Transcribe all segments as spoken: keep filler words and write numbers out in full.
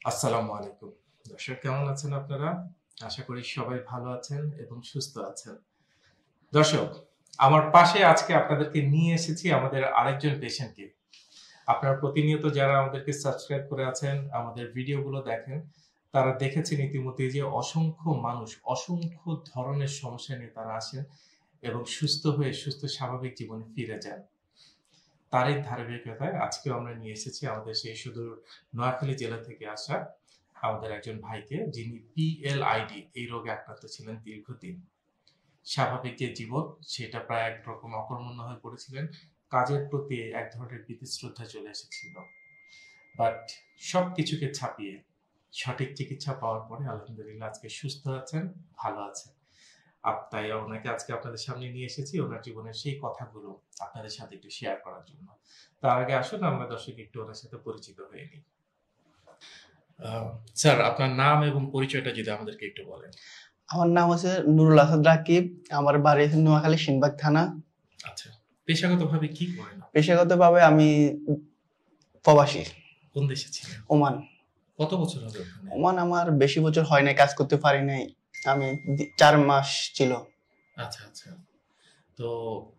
আসসালামু আলাইকুম। দর্শক কেমন আছেন আপনারা? আশা করি সবাই ভালো আছেন এবং সুস্থ আছেন। দর্শক, আমার পাশে আজকে আপনাদেরকে নিয়ে এসেছি আমাদের আরেকজন পেশেন্টকে। আপনারা প্রতিনিয়ত যারা আমাদেরকে সাবস্ক্রাইব করে আছেন, আমাদের ভিডিওগুলো দেখেন, তারা দেখেছেন ইতিমধ্যে যে অসংখ্য মানুষ অসংখ্য ধরনের সমস্যা নিয়ে তারা আসেন এবং সুস্থ হয়ে সুস্থ স্বাভাবিক জীবনে ফিরে যান। তারই ধারাবাহিকতায় আজকেও আমরা নিয়ে এসেছি আমাদের সেই সুদূর নোয়াখালী জেলা থেকে আসা আমাদের একজন ভাইকে, যিনি পিএলআইডি এই রোগে আক্রান্ত ছিলেন দীর্ঘদিন। স্বাভাবিক যে জীবন সেটা প্রায় একরকম অকর্মণ্য হয়ে পড়েছিলেন, কাজের প্রতি এক ধরনের বিতৃষ্ণা চলে এসেছিল। বাট সব কিছুকে ছাপিয়ে সঠিক চিকিৎসা পাওয়ার পরে আলহামদুলিল্লাহ আজকে সুস্থ আছেন, ভালো আছেন। তাই ওনাকে আজকে আপনাদের সামনে নিয়ে এসেছি ওনার জীবনের সেই কথাগুলো আপনাদের সাথে একটু শেয়ার করার জন্য। তার আগে আসুন আমরা দর্শক একটু ওনার সাথে পরিচিত হয়ে নিই। স্যার, আপনার নাম এবং পরিচয়টা যদি আমাদেরকে একটু বলেন। আমার নাম হচ্ছে নুরুল আসাদ রাকিব, আমার বাড়ি নোয়াখালী সিনবাগ থানা। আচ্ছা, পেশাগতভাবে কি করেন? পেশাগতভাবে আমি প্রবাসী। কোন দেশে ছিলেন? ওমান। কত বছর হবে ওখানে? ওমান আমার বেশি বছর হয় নাই, কাজ করতে পারি নাই, আমি চার মাস ছিল। আচ্ছা আচ্ছা। তো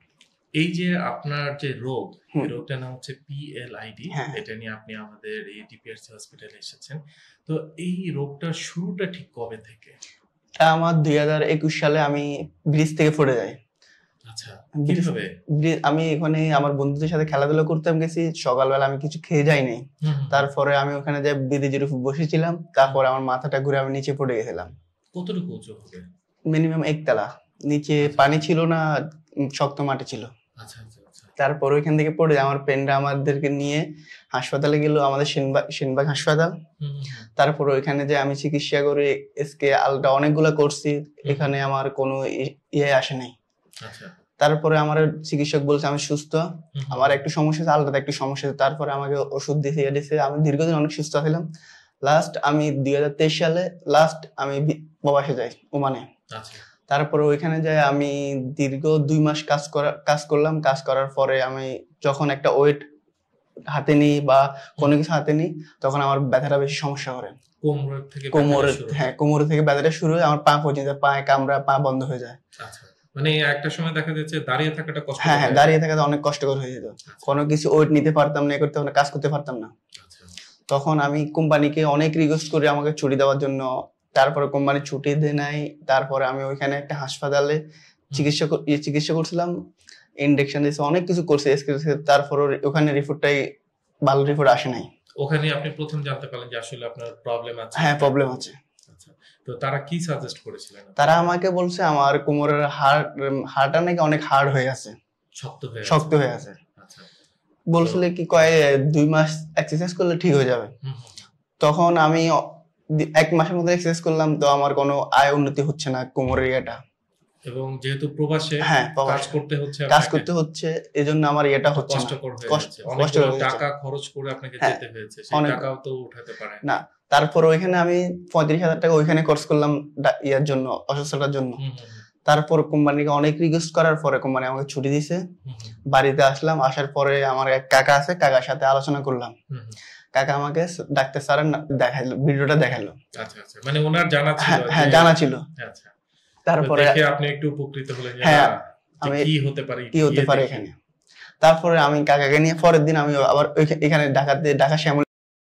এই যে আপনার যে রোগ, এই রোগটার নাম হচ্ছে পিএলআইডি, এটা নিয়ে আপনি আমাদের এই ডিপিআরসি হসপিটালে এসেছেন। তো এই রোগটার শুরুটা ঠিক কবে থেকে? এটা আমার দুই হাজার একুশ সালে আমি ব্রিজ থেকে পড়ে যাই। আচ্ছা, কিভাবে? আমি এখানে আমার বন্ধুদের সাথে খেলাধুলা করতাম গেছি, সকালবেলা আমি কিছু খেয়ে যাই নাই। তারপরে আমি ওখানে যে ব্রিজের উপর বসেছিলাম, তারপরে আমার মাথাটা ঘুরে আমি নিচে পড়ে গেছিলাম। কতটুকু উঁচু হবে? মিনিমাম একতলা। নিচে পানি ছিল না, শক্ত মাটি ছিল। আচ্ছা আচ্ছা আচ্ছা। তারপর ওইখান থেকে পড়ে আমার ফ্রেন্ডরা আমাদেরকে নিয়ে হাসপাতালে গেল, আমাদের সেনবাগ সেনবাগ হাসপাতাল। তারপর ওইখানে যে আমি চিকিৎসা করে এসকে আলটা অনেকগুলো করছি, এখানে আমার কোনো ইয়ে আসে নাই। আচ্ছা। তারপরে আমার চিকিৎসক বলছে আমি সুস্থ, আমার একটু সমস্যা আছে, আলটাতে একটু সমস্যা আছে। তারপরে আমাকে ওষুধ দিয়েছে, ইয়ে দিয়েছে, আমি দীর্ঘদিন অনেক সুস্থ ছিলাম। লাস্ট আমি দুই হাজার তেইশ সালে লাস্ট আমি প্রবাসে যাই ওমানে। আচ্ছা। তারপরে ওইখানে যাই আমি দীর্ঘ দুই মাস কাজ করা কাজ করলাম। কাজ করার পরে আমি যখন একটা ওয়েট হাতে নিই বা কোনো কিছু হাতে নিই, তখন আমার ব্যথাটা বেশি সমস্যা করে। কোমর থেকে কোমর হ্যাঁ কোমর থেকে ব্যথাটা শুরু হয়, আমার পা পর্যন্ত পায়ে কামড়া, পা বন্ধ হয়ে যায়। আচ্ছা, মানে একটা সময় দেখা যাচ্ছে দাঁড়িয়ে থাকাটা কষ্ট। হ্যাঁ হ্যাঁ, দাঁড়িয়ে থাকাটা অনেক কষ্টকর হয়ে যেত। কোনো কিছু ওয়েট নিতে পারতাম না, করতে কাজ করতে পারতাম না। তখন আমি কোম্পানিকে অনেক রিকোয়েস্ট করি আমাকে ছুটি দেওয়ার জন্য। তারপরে কোম্পানি ছুটি দেয় নাই। তারপরে আমি ওইখানে একটা হাসপাতালে চিকিৎসা চিকিৎসা করছিলাম, ইনজেকশন দিয়েছে, অনেক কিছু করছে। তারপর ওখানে রিপোর্টটাই ভালো রিপোর্ট আসে নাই। ওখানে আপনি প্রথম জানতে পারলেন যে আসলে আপনার প্রবলেম আছে? হ্যাঁ, প্রবলেম আছে। আচ্ছা, তো তারা কি সাজেস্ট করেছিলেন? তারা আমাকে বলছে আমার কোমরের হাড় হাড়টা নাকি অনেক হার্ড হয়ে আছে, শক্ত হয়ে শক্ত হয়ে আছে। আচ্ছা, বলছিল কি কয় দুই মাস এক্সারসাইজ করলে ঠিক হয়ে যাবে। তখন আমি এক মাসের মধ্যে এক্সারসাইজ করলাম, তো আমার কোনো আয় উন্নতি হচ্ছে না কোমরের ইয়েটা। এবং যেহেতু প্রবাসে হ্যাঁ কাজ করতে হচ্ছে কাজ করতে হচ্ছে এজন্য আমার এটা হচ্ছে না, কষ্টকর হয়ে যাচ্ছে। অনেক টাকা খরচ করে আপনাকে যেতে হয়েছে, সেই টাকাও তো উঠাতে পারে না। তারপর ওইখানে আমি পঁয়ত্রিশ হাজার টাকা ওইখানে খরচ করলাম ইয়ার জন্য, অসুস্থতার জন্য। তারপর কোম্পানিকে অনেক রিকোয়েস্ট করার পরে কোম্পানি আমাকে ছুটি দিয়েছে। বাড়িতে আসলাম, আসার পরে আমার এক কাকা আছে, কাকার সাথে আলোচনা করলাম। কাকা আমাকে ডাক্তার স্যার দেখাইলো, ভিডিওটা দেখাইলো। আচ্ছা আচ্ছা, মানে ওনার জানা ছিল? হ্যাঁ, জানা ছিল। আচ্ছা, তারপরে দেখে আপনি একটু উপকৃত হলেন যে হ্যাঁ আমি কি হতে পারে কি হতে পারে এখানে। তারপরে আমি কাকাকে নিয়ে পরের দিন আমি আবার এখানে ঢাকাতে ঢাকা শ্যামল